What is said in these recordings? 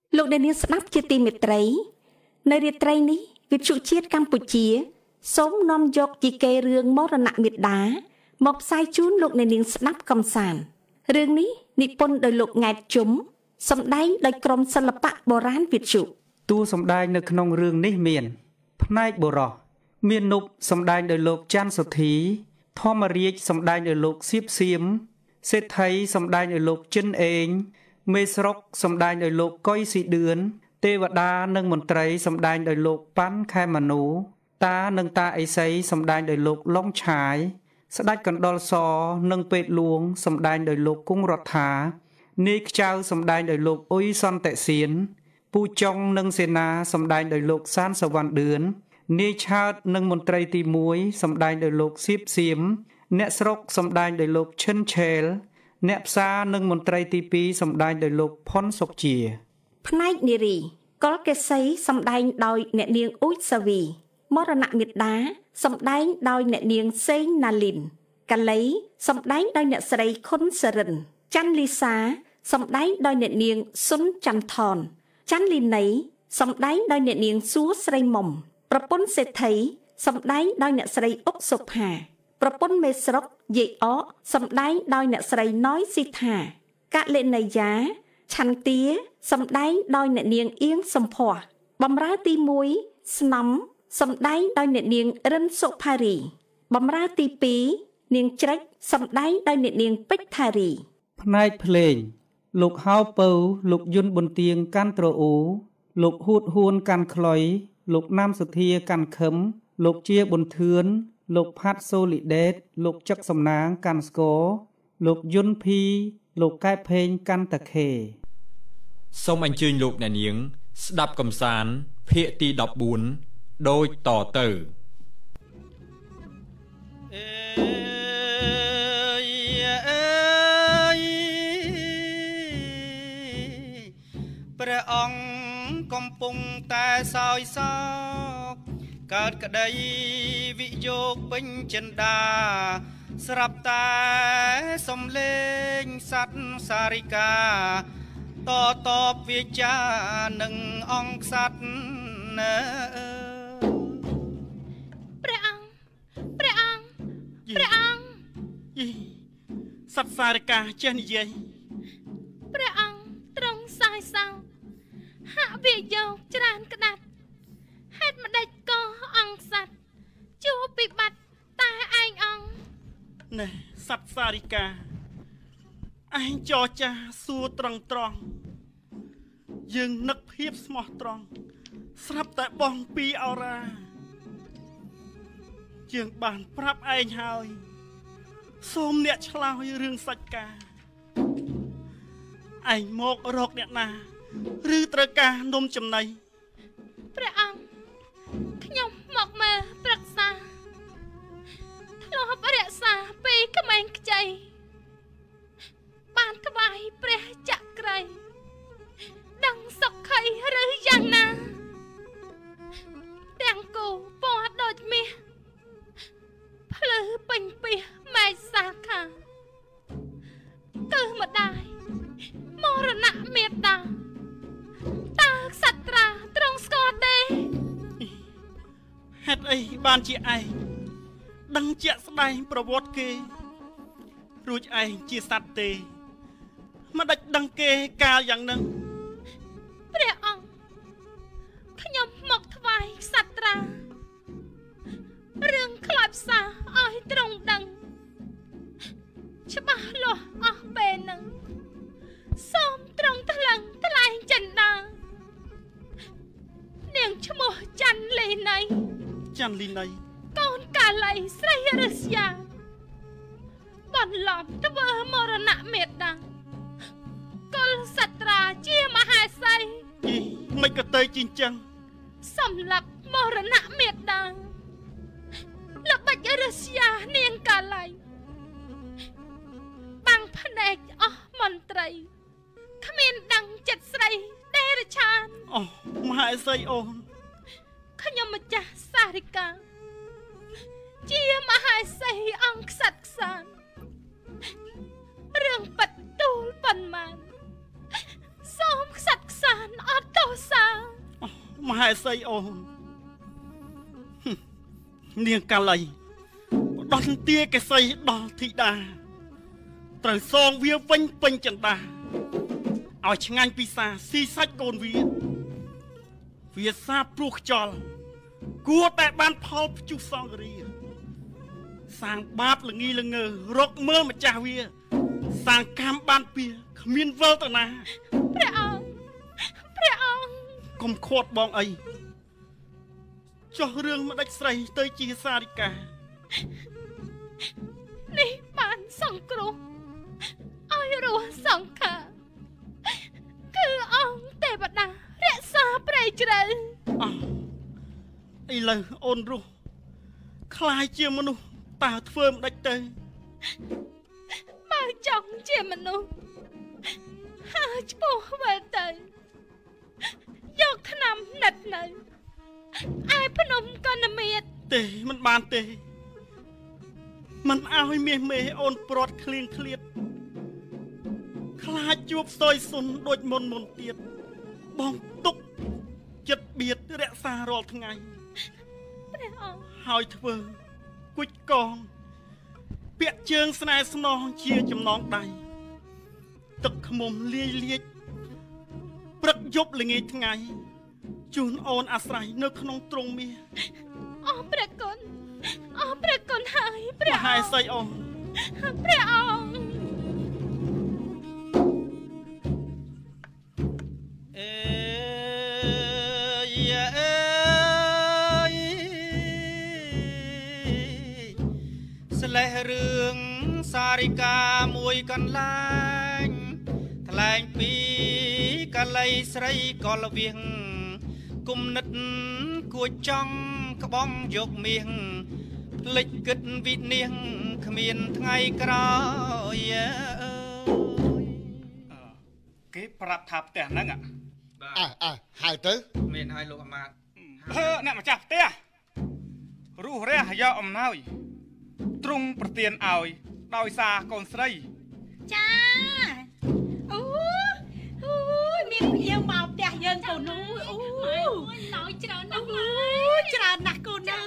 លោកអ្នកនាងស្ដាប់ជាទីមេត្រីនៅរាត្រីនេះវិទ្យុជាតិកម្ពុជាសូមនាំយកជីកេរឿងមរណមេដាមកផ្សាយជូនលោកអ្នកនាងស្ដាប់កំសាន្តរឿងនេះនិពន្ធដោយលោកង៉ែតជុំសម្ដែងដោយក្រុមសិល្បៈបុរាណវិទ្យុតួសម្ដែងនៅក្នុងរឿងនេះមានផ្នែកបុរសមាននុបសម្ដែងដោយលោកច័ន្ទសុធីធម្មរាជសម្ដែងដោយលោកសៀបសៀមសេដ្ឋីសម្ដែងដោយលោកចិនអេងមេស្រុកសម្ដែងដោយលោកកុយស៊ីឌឿនទេវតានិងមន្ត្រីសម្ដែងដោយលោកប៉ាន់ខែម៉ានូតានិងតាអេសីសម្ដែងដោយលោកឡុងឆាយស្ដេចកណ្ដុលសនិងពេទ្យលួងសម្ដែងដោយលោកគង់រដ្ឋានាយខ្ចៅសម្ដែងដោយលោកអ៊ុយសន្តិសៀនពូចុងនិងសេនាសម្ដែងដោយលោកសានសវណ្ណឌឿននាយឆើតនិងមន្ត្រីទី1សម្ដែងដោយលោកសៀបសៀមអ្នកស្រុកសម្ដែងដោយលោកឈិនឆេលអ្នកផ្សារនិងមន្ត្រីទី2សម្ដែងដោយលោកផុនសុកជាផ្នែកនារីកុលកេសីសម្ដែងដោយអ្នកនាងអ៊ូចសាវីមរណមេដាសម្ដែងដោយអ្នកនាងសេងណាលីនកាលីសម្ដែងដោយអ្នកស្រីខុនសរិនច័ន្ទលីសាសម្ដែងដោយអ្នកនាងស៊ុនច័ន្ទថនច័ន្ទលីណីសម្ដែងដោយអ្នកនាងសួស្រីមុំប្រពន្ធសេដ្ឋីសម្ដែងដោយអ្នកស្រីអុកសុផាប្រពន្ធមេស្រុកយាយអកសម្ដែងដោយអ្នកស្រីណយស៊ីថាកលិនយាឆន្ទាសម្ដែងដោយអ្នកនាងអៀងសំភ័សបម្រើទី1ស្នំសម្ដែងដោយអ្នកនាងរិនសុផារីបម្រើទី2នាងជ្រិចសម្ដែងដោយអ្នកនាងពេជ្រថារីផ្នែកភ្លេងលោកហៅពៅលោកយុនប៊ុនទៀងកាន់ត្រអ៊ូលោកហួតហ៊ួនកាន់ខ្លុយលោកណាំសុធាកាន់ខឹមលោកជាប៊ុនធឿនលោកផាត់សូលីដេតលោកចឹកសំណាងកាន់ស្គរលោកយុនភីលោកកែបភេងកាន់តាខេសូមអញ្ជើញលោកអ្នកនាងស្ដាប់កំសាន្តភាគទី14ដូចតទៅព្រះអង្គកំពុងតែសោយសោកកើតក្តីវិយោគពេញចិន្តាស្រាប់តែសំលេងសត្វសារិកាតតបវាចានឹងអង្គសត្វព្រះអង្គសត្វសារិកាចេះនិយាយព្រះអង្គទ្រង់សោយសោកហាក់វាយោគច្រើនក្តាប់ហេតុម្ដេចក៏អង្គសត្វជួបពិបត្តិតែឯងអង្គណែសត្វសារិកាឯងចរចាសួរត្រង់យើងនឹកភាពស្មោះត្រង់ស្រាប់តែបងពីអរ៉ាយើងបានប្រាប់ឯងហើយសូមអ្នកឆ្លើយរឿងសាច់ការឯងមករកអ្នកណាឬត្រូវការនំចំណីព្រះអង្គខ្ញុំមកមើលប្រឹក្សាធ្លាប់រក្សាពីក្មេងខ្ចីបានថ្វាយព្រះចក្រៃដឹងសុខីឬយ៉ាងណាទាំងគូពណ៌ដូចមាសភ្លឺពេញពីម៉ែសាខាគឺម្ដាយមរណមេដាតើសត្រាទ្រង់ស្គាល់ទេហេតុអីបានជាឯងដឹងជាក់ស្ដែងប្រវត្តិគេរួចឯងជាសត្វទេមិនដាច់ដឹងគេកាលយ៉ាងហ្នឹងព្រះអង្គខ្ញុំមកថ្វាយសត្រារឿងខ្លោចផ្សាឲ្យទ្រង់ដឹងច្បាស់លាស់អស់ពេលហ្នឹងសូមទ្រង់ថ្លឹងថ្លែងចិនដានាងឈ្មោះច័ន្ទលីណីកូនកាលីស្រីរស្យាបន្លប់ធ្វើមរណមេដាកុលសត្រាជាមហេសីមិនក៏ទៅជាអញ្ចឹងសម្លាប់មរណមេដាល្បិចរស្យានាងកាលីបាំងភ្នែកអស់មន្ត្រីគ្មានដឹងចិត្តស្រីដេរឆានអូមហេសីអូនខ្ញុំម្ចាស់សារិកាជាមហេសីអង្គខ្សាត់ខ្សានរឿងប៉ិតទូលប៉ុន្មានសូមខ្សាត់ខ្សានបានអត់ទោសមហេសីអូននាងកាលីបដន្ទាកេសីដល់ធីតាត្រូវសងវាវិញពេញចិន្តាឲ្យឆ្ងាញ់ពីសាស៊ីសាច់កូនវាសាព្រោះខ្យល់គួរតែបានផលភ្ជុះសង្ឃរាសាងបាបល្ងីល្ងើរកមើលម្ចាស់វាសាងកម្មបានពៀគ្មានវិលទៅណាព្រះអង្គកុំខាត់បងអីចោះរឿងម្ដេចស្រីទៅជាសារិកានេះបានសង្គ្រោះឲ្យរស់សង្ខាគឺអង្គទេវតារក្សាព្រៃជ្រៅឥឡូវអូនរស់ខ្លាយជាមនុស្សតើធ្វើម្ដេចទៅបើចង់ជាមនុស្សហើឆ្ពោះវិលទៅយកថ្នាំណិតនៅឯភ្នំកណ្ដមៀតទេមិនបានទេមិនឲ្យមាសមេអូនព្រាត់ឃ្លៀងឃ្លាតខ្លាចជួបសយសុនដូចមុនទៀតបងទុកចិត្តបៀតរក្សារាល់ថ្ងៃព្រះអង្គហើយធ្វើគួចកងពាក់ជើងស្នេហ៍ស្នងជាចំណងដៃទឹកខ្មុំលាយព្រឹកយប់ល្ងាចថ្ងៃជូនអូនអាស្រ័យនៅក្នុងទ្រង់មាសអរព្រះគុណហើយព្រះអង្គមហេសីអូនព្រះអង្គស្លេះរឿងសារិកាមួយកន្លែងថ្លែងពីកលៃស្រីកលវៀងគុំនិតគួចចង់ក្បងយកមាសភ្លេចគិតវិនាងគ្មានថ្ងៃក្រោយគេប្រាប់ថាផ្ទះហ្នឹងហៅទៅមានឲ្យលោកអាមាត្យអ្នកម្ចាស់ផ្ទះរស់រះយកអំណោយទ្រង់ប្រទានឲ្យដោយសារកូនស្រីចាអូយមានភ្ញៀវមកផ្ទះយើងកូននោះអូយណយច្រើនណាស់ច្រើនណាស់កូនអ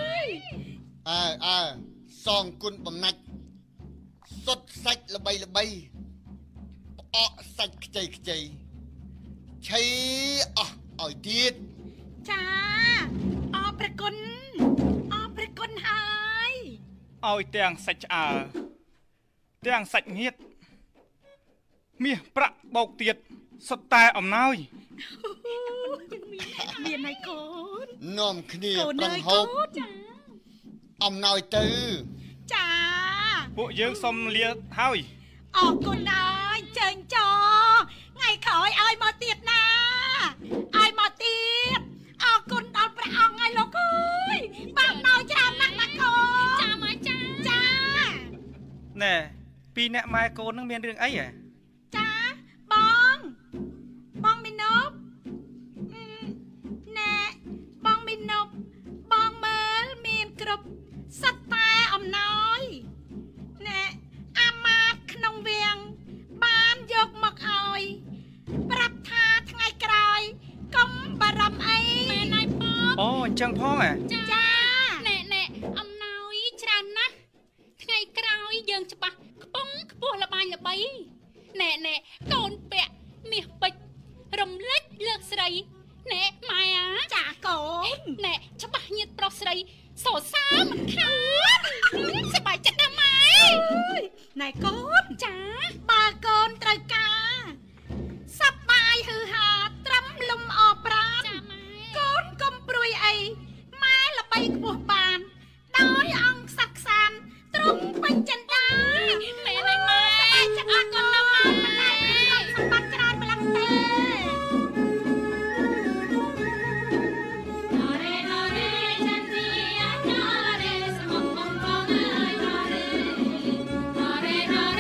ើយសងគុណបំណាច់សុតសាច់ល្បីផ្អកសាច់ខ្ចីឆៃអស់ឲ្យទៀតចាអរព្រះគុណហើយឲ្យទាំងសាច់ឆ្អើទាំងសាច់ងៀតមាសប្រាក់បោកទៀតសុទ្ធតែអំណោយមានហើយកូននាំគ្នាប្រឹងហូបអំណោយទៅចាពួកយើងសុំលាហើយអរគុណហើយជើញចថ្ងៃក្រោយឲ្យមកទៀតណាឲ្យមកទៀតអរគុណដល់ព្រះអង្គហើយលោកអើយបានដល់ច្រើនណាស់ណាកូនចាមកចាណែពីរអ្នកម៉ែកូននឹងមានរឿងអីហ៎ចាបងមីណប់ណែបងមីណប់បងមើលមានគ្រប់សិតតែអំណោយណែអាមាត្យក្នុងវាំងបានយកមកឲ្យប្រាប់ថាថ្ងៃក្រោយកុំបារម្ភអីមែនហើយបងអូអញ្ចឹងផងហ៎ចាណែអំណោយច្រើនណាស់ថ្ងៃក្រោយយើងច្បាស់ខ្ពង់ខ្ពស់ល្បាញល្បីណែកូនពាក់មាសពេជ្ររំលេចលើកស្រីណែម៉ែចាកូនណែច្បាស់ញាតប្រុសស្រីសរសើរមិនខានសប្បាយចិត្តណាស់ម៉ែណែកូនចាបើកូនត្រូវការសប្បាយហឺហាត្រឹមលំអប្រាណចាម៉ែកូនកុំព្រួយអីម៉ែល្បីខ្ពស់បានដោយអង្គសក្សានទ្រង់ពេញចិន្តាម៉ែចាអរគុណណាស់ម៉ែសម្បត្តិច្រើនម្ល៉េះទេណ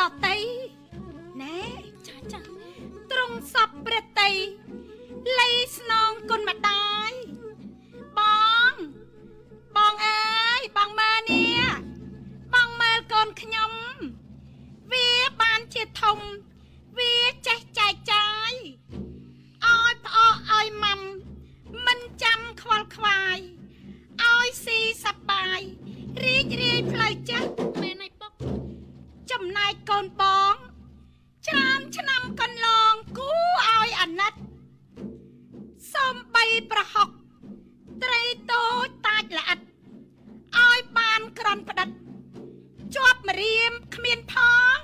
តីណែចាចាត្រង់សពព្រះតីលៃស្នងគុណម្ដាយបងអើយបងមើលនេះបងមើលកូនខ្ញុំវាបានជាធំវាចេះចែកចាយឲ្យផ្អកឲ្យម៉ាំមិនចាំខ្វល់ខ្វាយឲ្យស៊ីសប្បាយរីករាយផ្លូវចិត្តមែនហើយពុកចំណែកកូនបងច្រើនឆ្នាំកន្លងគូឲ្យអាណិតសំបីប្រហុកត្រីតូចតាចល្អិតឲ្យបានក្រន់ផ្ដិតជាប់ម្រាមគ្មានផង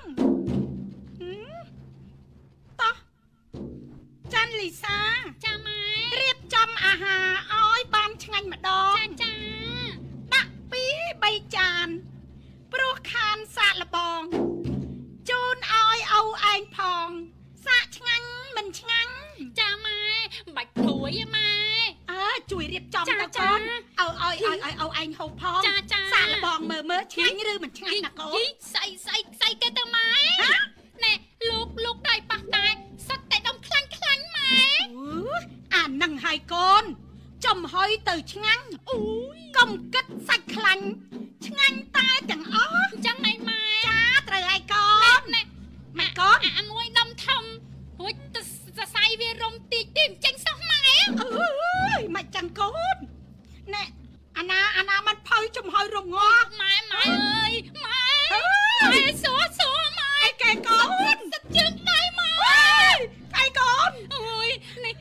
តោះចាន់លីសាចាម៉ែរៀបចំអាហារឲ្យបានឆ្ងាញ់ម្ដងចាដាក់2 3ចានព្រោះខានសាកលបងជូនឲ្យឪឯងផងសាកឆ្ងាញ់មិនឆ្ងាញ់ចាម៉ែបាច់ព្រួយម៉ែជួយរៀបចំទៅកូនឲ្យឪឯងហូបផងសាកលបងមើលឆ្ងាញ់ឬមិនឆ្ងាញ់ណាកូនស្អីគេទៅម៉ែណែលោកដៃប៉ះតែសុទ្ធតែដុំខ្លាញ់ម៉ែអានឹងហើយកូនចំហុយទៅឆ្ងាញ់អូយកុំគិតសាច់ខ្លាញ់ឆ្ងាញ់តែទាំងអស់អញ្ចឹងឯងម៉ែចាត្រូវហើយកូនណែម៉ែកូនអាមួយដុំធំរួចទៅសរសៃវារុំតិចចេញសោះម៉ែអើយមិនចឹងកូនណែអាណាมันផៅចំហុយរងប់ម៉ែអើយម៉ែសួរម៉ែកែកូនសិតជើងដៃម៉ែកែកូនអូយនេះ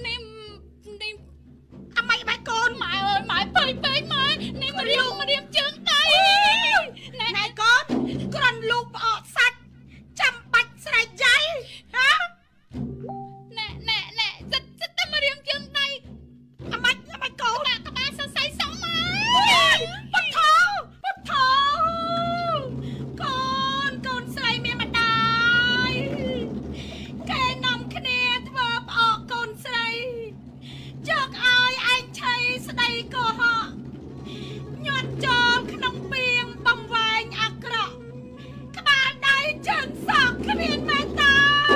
អាម៉េចបែកកូនម៉ែអើយម៉ែពេកម៉ែនេះមករៀមជើងដៃណែកូនគ្រាន់លូកផ្អកសាច់ចាំបាច់ស្រែកយ៉ៃហ៎ណែសិតតែមករៀមជើងដៃអាម៉េចកូនដាក់ក្បាលសរសៃសក់ម៉ែពុទ្ធោកូនស្រីមានម្ដាយគេនាំគ្នាធ្វើផ្អកកូនស្រីយកឲ្យឯងឆៃស្ដីកុហកញាត់ចូលក្នុងពីងបំវែងអាក្រក់ក្បាលដៃជើងសក់គ្មានមេត្តា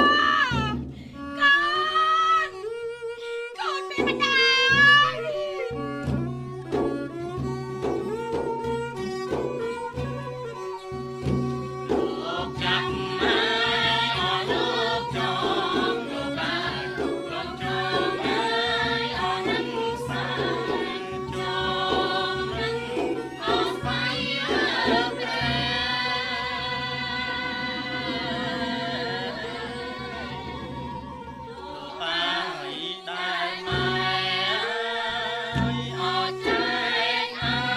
កូនមានម្ដាយលោកចាំមើលអរលោកចងលោកបានលោកចងអើយអរនឹងសាចងនឹងអរស្វ័យរើប្រែបាយដែរម៉ែអើយអរចែកអើ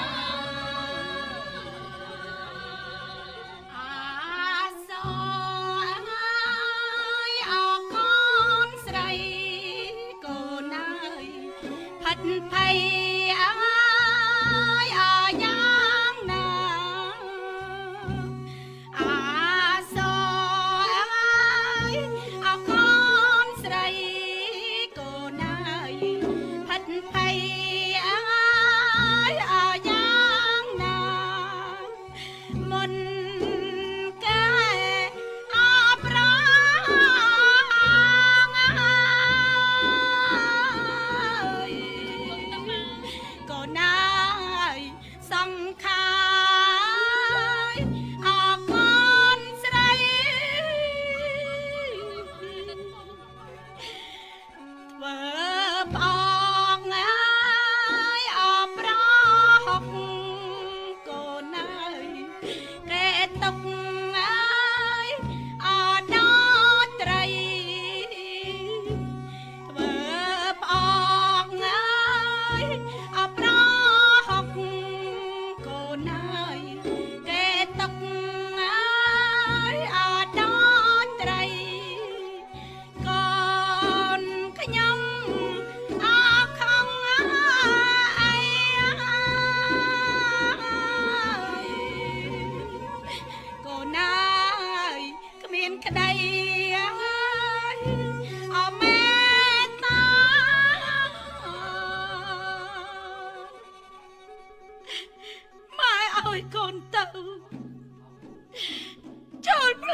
អាសអើយអរកូនស្រីកូនអើយផិតភ័យអើយអរយ៉ាងណាអាសអើយអរកូនស្រីកូនអើយផិតភ័យអើយអរយ៉ាងណាមុនកែអប្រងអើយកូនអើយសង្ខារអរកូនស្រីធ្វើផ្អកអើយអប្រហុកកូនអើយកែតុកអើយអដល់ត្រីធ្វើផ្អកអើយអប្រហុកកូនអើយកែតុកអើយអដល់ត្រីកូនខ្ញុំអខំអើយកូនអើយគ្មានក្ដីអើយអមេត្តាម៉ែឲ្យកូនទៅចូលផ្ល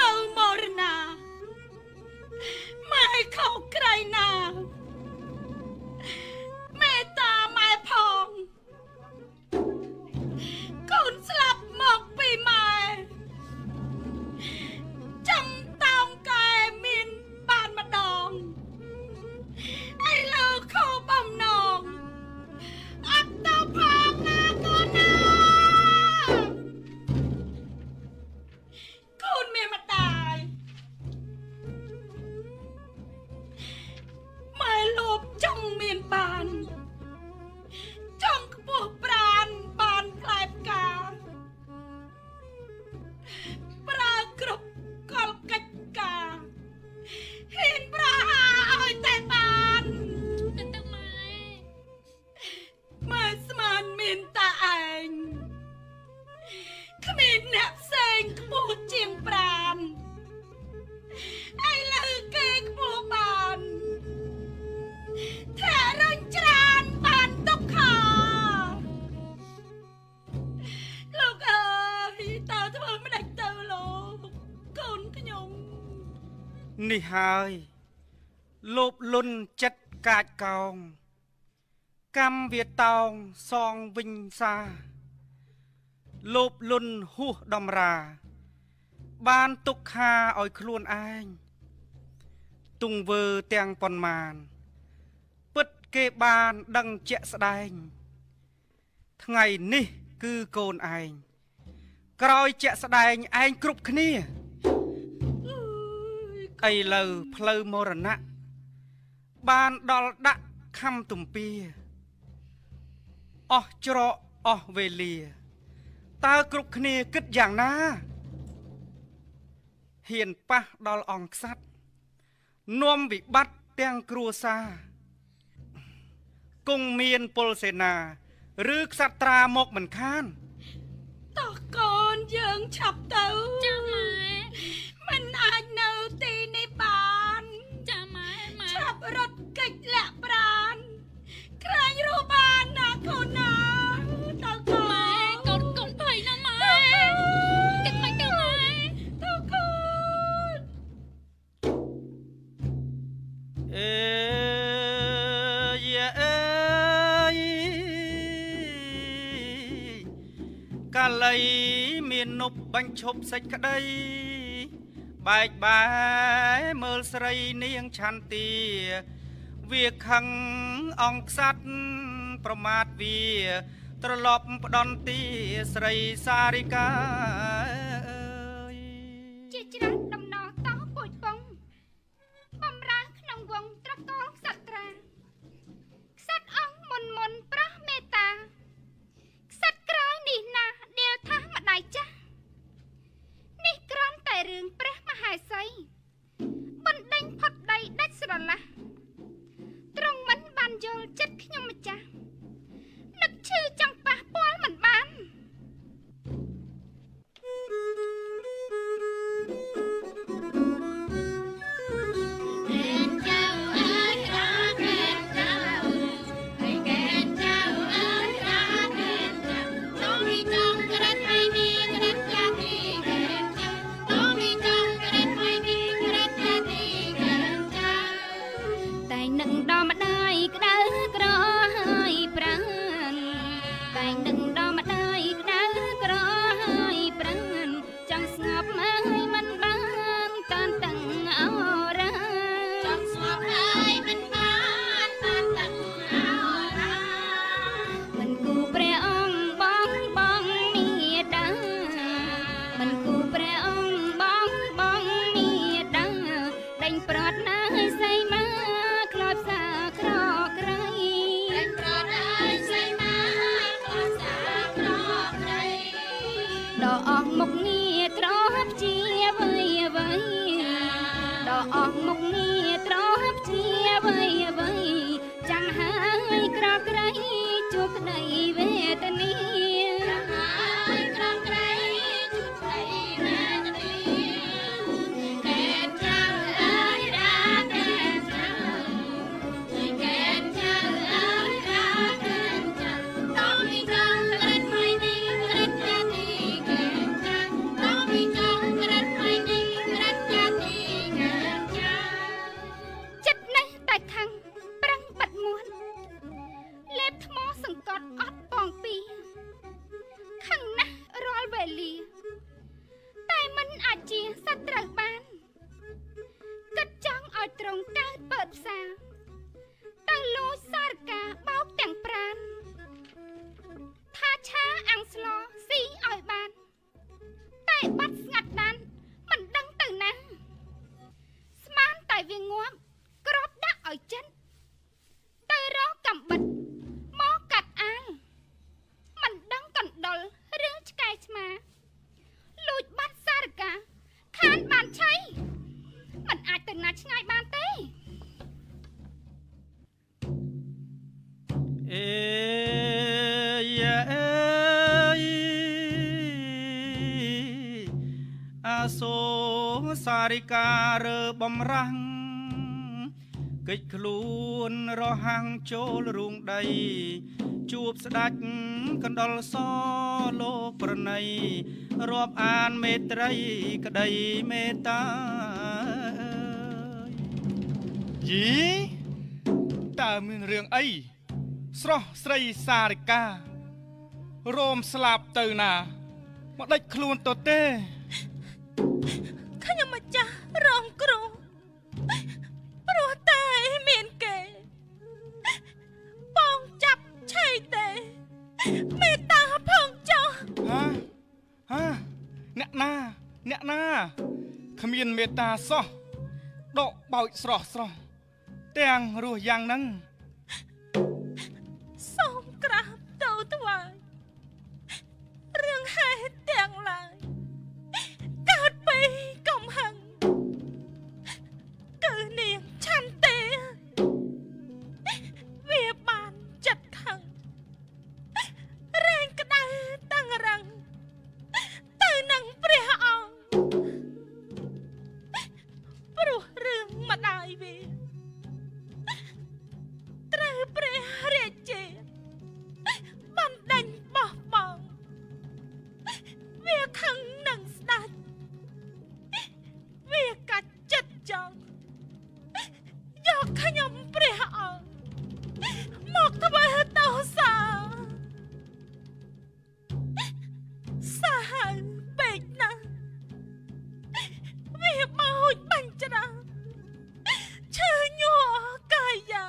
នេះហើយលោបលុនចិត្តកាចកោងកម្មវាតោងសងវិញសាលោបលុនហួសដំរាបានទុកខាឲ្យខ្លួនឯងទុងវើទាំងប៉ុន្មានពិតគេបានដឹងជាក់ស្ដែងថ្ងៃនេះគឺកូនឯងក្រោយជាក់ស្ដែងឯងគ្រប់គ្នាឥឡូវផ្លូវមរណៈបានដល់ដាក់ខំទំពាអស់ច្រកអស់វេលាតើគ្រប់គ្នាគិតយ៉ាងណាហ៊ានប៉ះដល់អង្គក្សត្រនាំវិបត្តិទាំងគ្រួសារគង់មានពលសេនាឬក្សត្រាមកមិនខានតោះកូនយើងឆាប់ទៅចាម៉ែមិនអាចនៅទីនេះបានចាម៉ែឆាប់រត់កិច្ចលាក់ប្រានក្រែងរស់បានណាកូនណាតើកូនម៉ែកូនភ័យណាម៉ែគិតមិនទៅម៉ែតើកូនកាលីមាននប់បាញ់ឈប់សេចក្តីបែកបែមើលស្រីនាងឆន្ទាវាខឹងអង្គក្សត្រប្រមាថវាត្រឡប់ផ្ដន់ទីស្រីសារិកាជាច្រើនដំណោះតោពូជពងបំរើក្នុងវងត្រកងក្សត្រាក្សត្រអង្គមុនប្រោះមេត្តាក្សត្រក្រោយនេះណាដែលថាម្ដាយចាស់នេះគ្រាន់តែរឿងព្រះមហេសីបណ្ដេញផុតដីដាច់ស្រឡះទ្រង់មិនបានយល់ចិត្តខ្ញុំម្ចាស់នឹកឈឺចង់ប៉ះពាល់មិនបានសូសារិការើបំរាំងកិច្ចខ្លួនរហាំងចូលរូងដីជួបស្ដេចកណ្ដុលសលោកប្រណីរាប់អានមេត្រីក្តីមេត្តាយីតើមានរឿងអីស្រស់ស្រីសារិការោមស្លាប់ទៅណាមកដាច់ខ្លួនទៅទេខ្ញុំម្ចាស់រងគ្រោះព្រោះតែមានគេបងចាប់ឆៃទេមេត្តាផងចុះអ្នកណាគ្មានមេត្តាសោះដកបោចស្រស់ទាំងរស់យ៉ាងហ្នឹងសូមក្រាបទូលថ្វាយរឿងហេតុទាំងឡាយកើតពីកំហឹងគឺនាងឆន្ទាវាបានចិត្តខឹងរែងក្តៅតាំងរឹងទៅនឹងព្រះអង្គព្រោះរឿងម្ដាយវាត្រូវព្រះរាជាបណ្ដេញបោះបង់វាខឹងនឹងស្ដេចវាកាច់ចិត្តចង់យកខ្ញុំព្រះអង្គមកធ្វើទោសាសាហាវពេកណាស់វាបោចបាញ់ច្រាស់ឈឺញ័រកាយា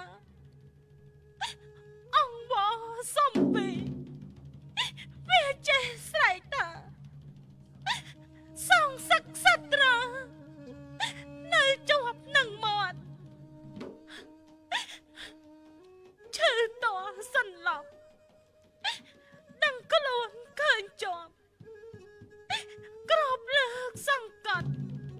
អង្គវសំពីវាចេះស្រែកថាសងសឹកសត្រានៅជាប់នឹងមាត់ឈឺតសន្លប់ដឹងខ្លួនឃើញជាប់ក្របលើកសង្កត់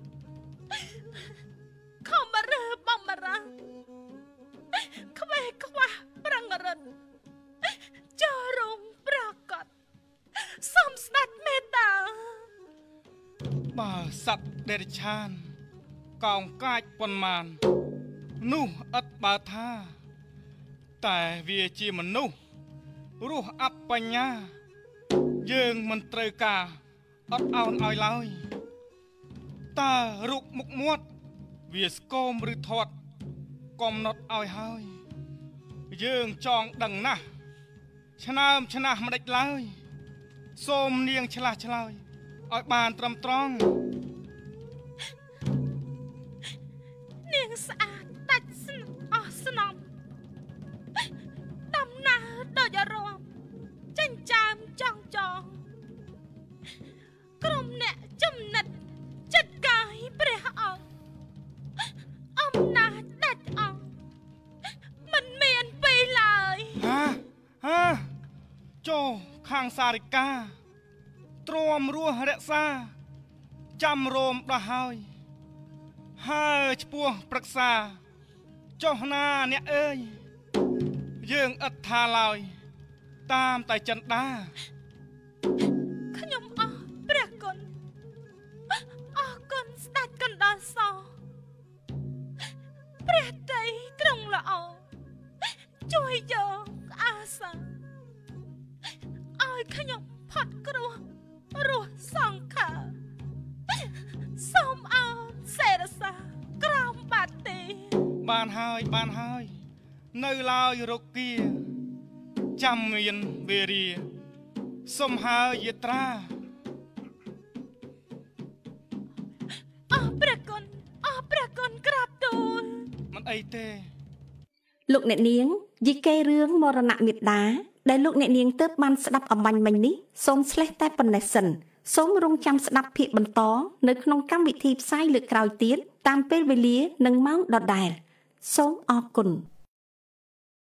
ខំរើបំរាខ្វេខ្វះប្រឹងរិនចូលរងប្រកាសសូមស្ដេចមេត្តាបើសត្វដេរឆានកោងកាចប៉ុន្មាននោះឥតបើថាតែវាជាមនុស្សរស់អបញ្ញា យើងមិនត្រូវការអត់ឱនឲ្យឡើយតើរូបមុខមាត់វាស្គមឬធាត់កំណត់ឲ្យហើយយើងចង់ដឹងណាស់ឆ្នើមឆ្នះមិនដេចឡើយសូមនាងឆ្លាស់ឆ្លើយឲ្យបានត្រឹមត្រង់នាងស្អាតដាច់អស់ស្នំដំណើរដូចអារម្មណ៍ចិញ្ចើមចង់ចងក្រុមអ្នកចំណិតចិត្តកាយព្រះអង្គអំណាចដាច់អង្គមិនមានពេលឡើយចូលខាងសារិកាទ្រាំរស់រក្សាចាំរោមដោះហើយហើយឈ្មោះប្រឹក្សាចុះណាអ្នកអើយយើងឥតថាឡើយតាមតែចិនដាខ្ញុំអរព្រះគុណអរគុណស្ដេចកណ្ដាលសព្រះតីទ្រង់ល្អជួយយកអាសាឲ្យខ្ញុំផុតគ្រោះរស់សង្ខារសូមអរសេរសាក្រោមបាត់ទេបានហើយនៅឡើយរគាចាំមានវេរាសូមហើយយាត្រាអរព្រះគុណក្រាបទូលមិនអីទេលោកអ្នកនាងយីកេរឿងមរណៈមេត្តាដែលលោកអ្នកនាងទើបបានស្ដាប់អំបញ្ញមិញនេះសូមឆ្លេះតែប៉ុណ្ណេះសិនសូមរងចាំស្ដាប់ភាគបន្តនៅក្នុងកម្មវិធីផ្សាយលើកក្រោយទៀតតាមពេលវេលានិងម៉ោងដដែលសូមអរគុណ